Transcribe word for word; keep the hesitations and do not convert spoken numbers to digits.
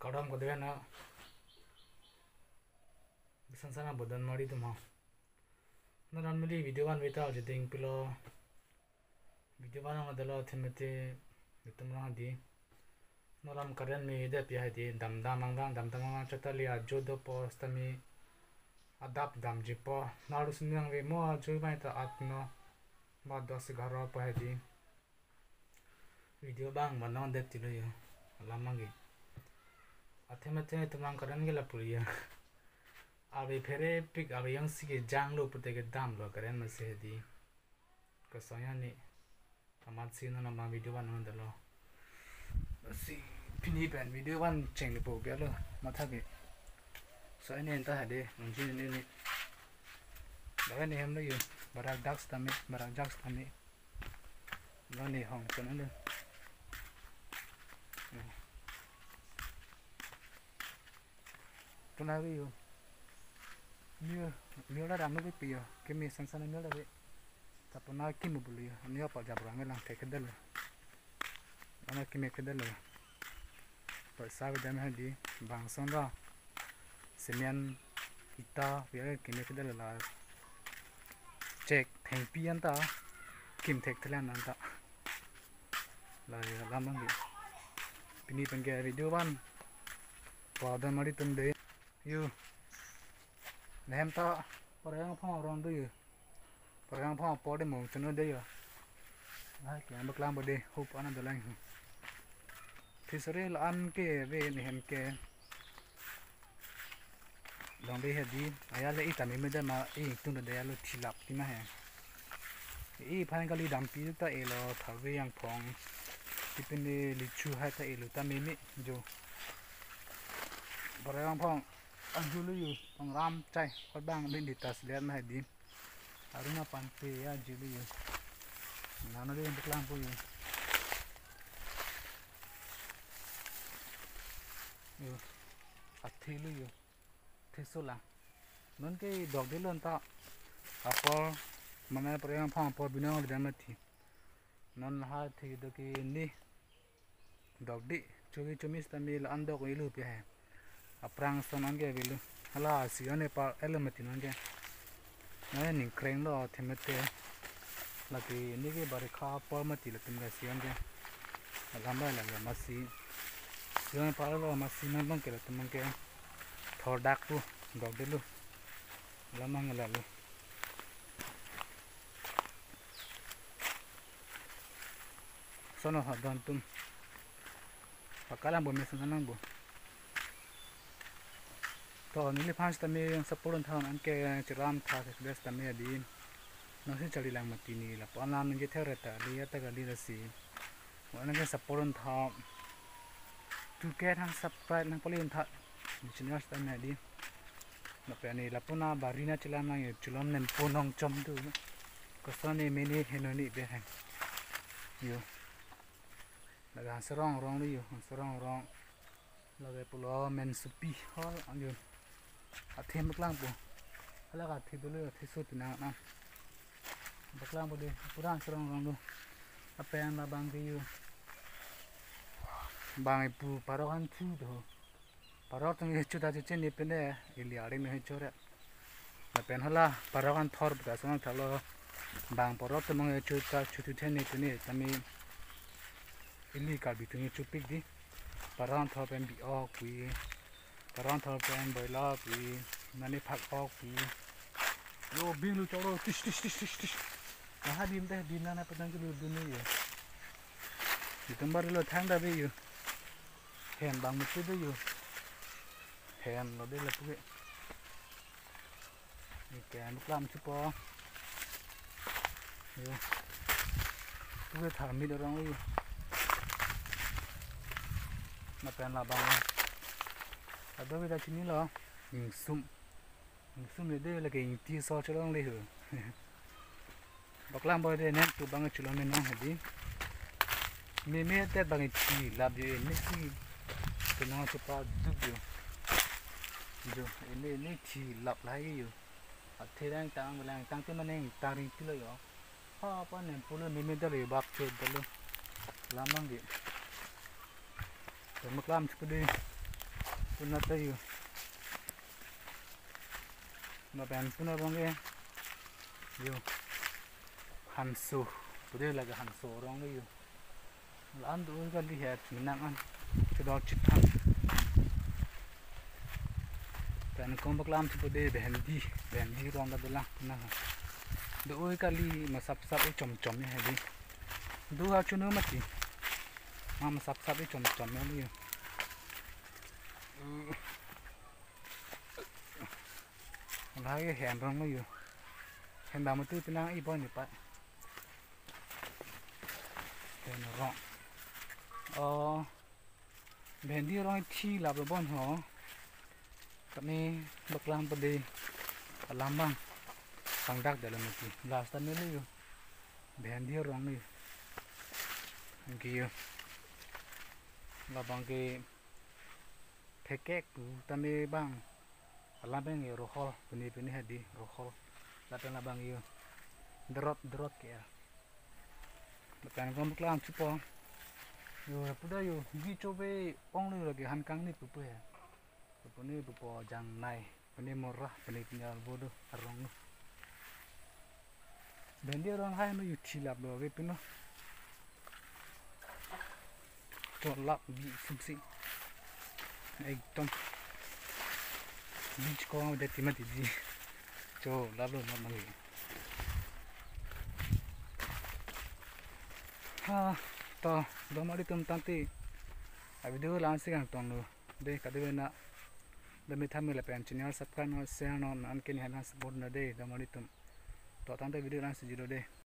kadam ko dena bisan sana bodan mari tu mah na normally video ban beta je ding pilo video ban ma dalo themete bitum na di noram karen mi de pi ha di dam dam mang dam dam dam mang chatali a jodo post mi adap dam jipo naru sunyang ve mo joi bai ta atno ba dos garo pa ha di video bang manon de tilo yo lamangi athemete tumang karen gela puria abe phere pik abe yang sige jang lo pute ke dam lo karen ma se di ko soya ni amat sino na ma video ban on dalo si pini ban video ban cheng ni po bia lo ma tha ke so ene enta hade nji ni ni ba ni hem lo yo barak dax tami barak dax tami lo ni hong chen lo tuna vi yo mưa mưa đã đam nó cái pìa cái mì sang sang mưa đã vậy tập nó kim một bụi mưa bảo 잡으러 가면 랑 cái đất rồi nó kim cái đất rồi bởi sao bây giờ mới đi bằng xong đó cement ita với kim cái đất là check thành pian ta kim thạch thế lan ta là làm bằng gì pini pen cái video ban vào đây mà đi tuần đấy you nem ta parang phong ron đấy parang phong po để mong chân đấy ai cái bậc lam bờ đây hộp anh được lành thì sau đây là ăn cái về này hem cái lòng đây hết đi ai lấy ít tạm mớiได้mà ít tung được đây là thi lap tí mà hè ít phanh cái ly đam pi ta ấy là thảo về yang phong thì bên đây lịch chu hai ta ấy là ta mới mới jo parang phong anh du lưu bằng ram chay có bang bên đi tas lên này đi aruna panpe ya du lưu nào nó đi được làm vui rồi à thi lưu thi số là nên cái dog đi lên ta apple mà này parang phong apple bina ở đây mà thì nên hai thì được cái ni dog đi chui chui mít ta mi là ăn dog cái lưu bia aprang sonan ge bilu hala sione pa element nan ge na ning kreng lo themete lagi ni ge bare kha por mati la tum ga sion ge lamba la la masi sion pa lo masi nan bang ke la tum ge thor dak pu dog de lu lamang la lu sono ha don tum pakalam bo me sanan bo to ni le phans ta me yang sapurun thang an ke chiram tha se bes ta me din no se chali lang mati ni la pa nam nge thera ta li ta ga li la si wa na ke sapurun tha tu ke thang subscribe nang polin tha ni channel ta me di na pe ni la puna barina chilam nang chulom nen ponong chom tu ko so ni me ni heno ni be han yo la ga sarong rong li yo sarong rong la ge pulo men supi hol an yo a thêm bậc lang bu hala ga thi dulu thi su tina na bậc lang bu de purang sarong rong lu a pen la bang ki yu bang pu paro kan chu do paro tang ye chu da chen ni pen de ili ari me chu re la pen hala paro kan thor ba sang thalo bang paro te mang chu ta chu tu chen ni tu ni tami ili ka bi tu ni chu pik di parang thor pen bi ok pi parang thor pen boi la pi nani phak ok pi yo bin lu choro tish tish tish tish tish na ha dim de din na padang ku du ni ye ditambar lo thang da be yo hen bang mu de yo hen lo de la pu ge ni ke an klam chu po yo pu ge thar mi do rong yo na pen la bang ado bây giờ chỉ là những sum những sum này đây là cái tí so cho nó lên hử bọc lam bơi đây nè tụ băng cho nó lên nó hết đi mẹ mẹ tết băng chỉ làm gì nè xí tụi nó cho pa giúp được được nè nè chỉ lặp lại cái gì ở thế đang tăng là tăng thêm mà nên tăng đi tí nữa ha pa nè phụ nữ mẹ mẹ đó là bắp chơi đó luôn làm bằng gì rồi mặc lam cho đi Puna tayo. Mapan puna bangge. Yo. Hansu. Pudih lagi hansu orang ni yo. Lan tu kan lihat minangan. Kedua citan. Dan kau baklam tu pudih behendi. Behendi orang kat dalam puna. Doi kali masap-sap icom-com ya hadi. Dua cunu mati. Mama masap-sap icom-com ya ni. Lagi hen rong ni. Hen ba matu pinang ibon ni pak. Hen rong. Oh. Bendi rong thi la bon ho. Kami baklam pade lambang. Pangdak dalam itu. Last time ni yo. Bendi rong ni. Ngiyo. Labang ke pekek tu tami bang. Labang yo rohol peni-peni hadi rohol. Lapang labang yo. Derot derot ke ya. Bukan kau baklam cupo. Yo puda yo gi cobe ong ni lagi hankang ni pupu ya. Pupu ni pupu jang nai. Peni murah peni tinggal bodoh arong. Bendi orang hai no yuti lap do we pino. Tolak bi sumsi. Ekdom. Beach ko udah timati di. Jo lap lo not mangi. Ha to do mari tum tanti. Video launching ang tong lo. De kadawe na demi thamile pen channel subscribe no share no an ken hana support na de do mari tum. To tante video launch zero de.